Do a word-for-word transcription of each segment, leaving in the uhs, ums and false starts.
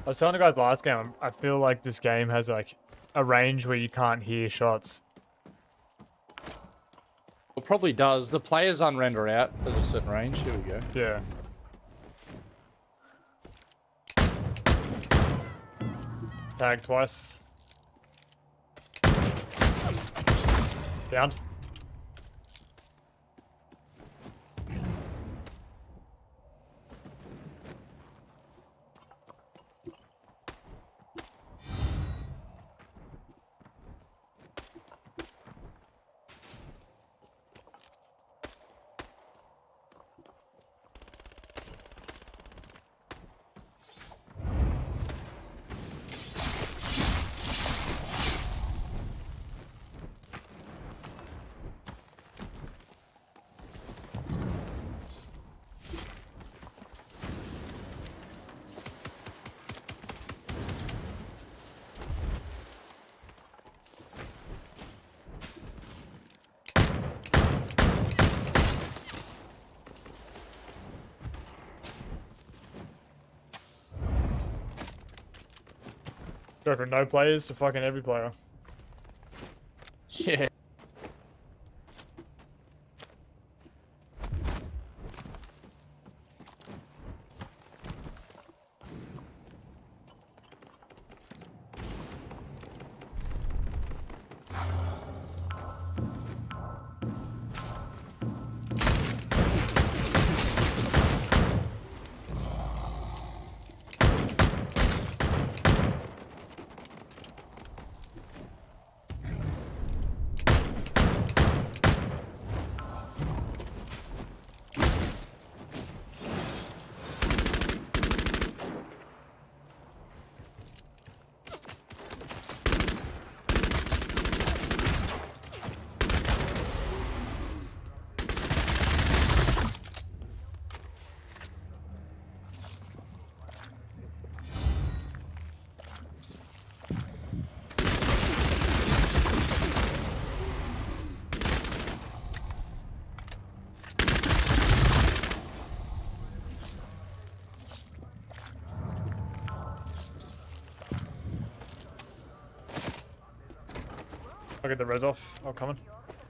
was telling the guys last game, I feel like this game has like a range where you can't hear shots. It probably does. The players unrender out at a certain range. Here we go. Yeah. Tag twice. Downed. Go from no players to fucking every player. Yeah. I'll get the res off. I'm coming.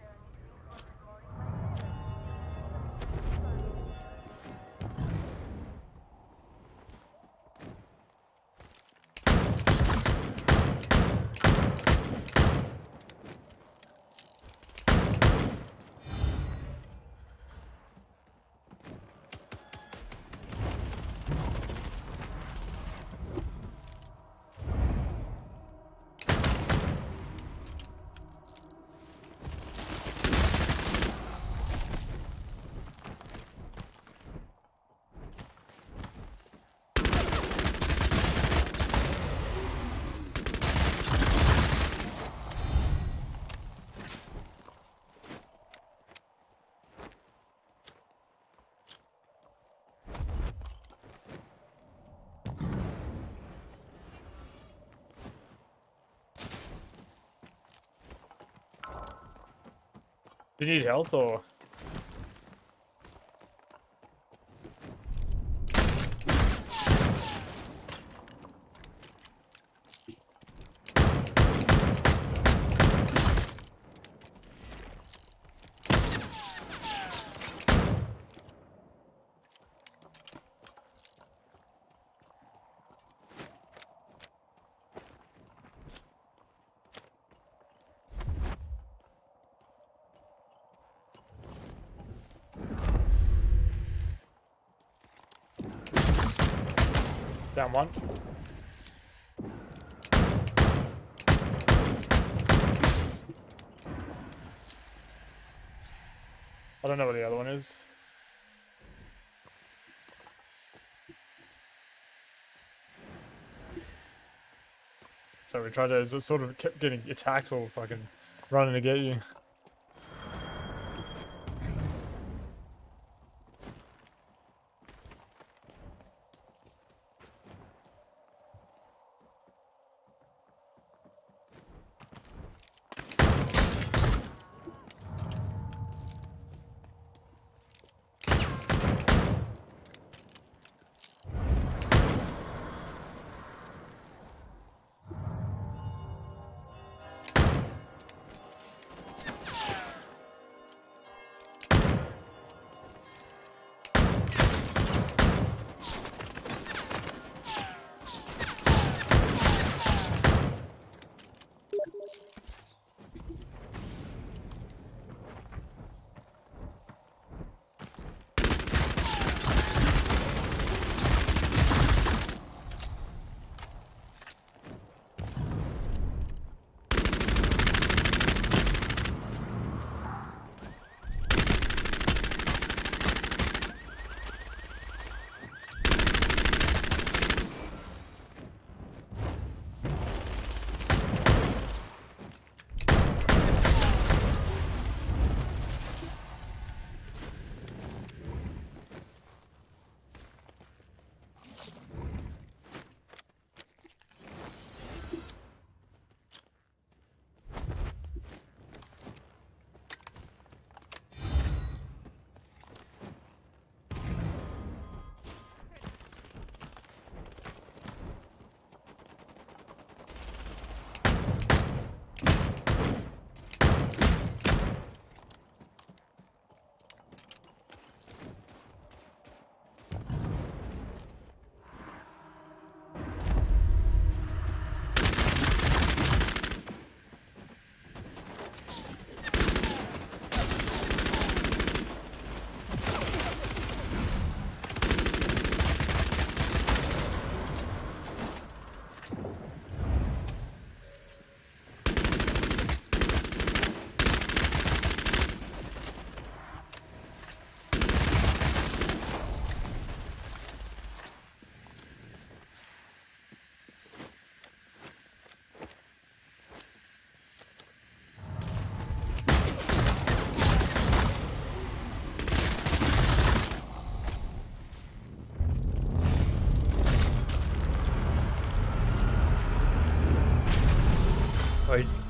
Do you need health or? Down one. I don't know what the other one is. So we tried to just sort of kept getting attacked or fucking running to get you.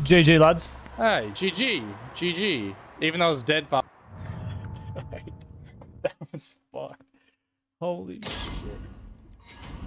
G G, lads. Hey, G G, G G. Even though I was dead, but That was fun. Holy shit.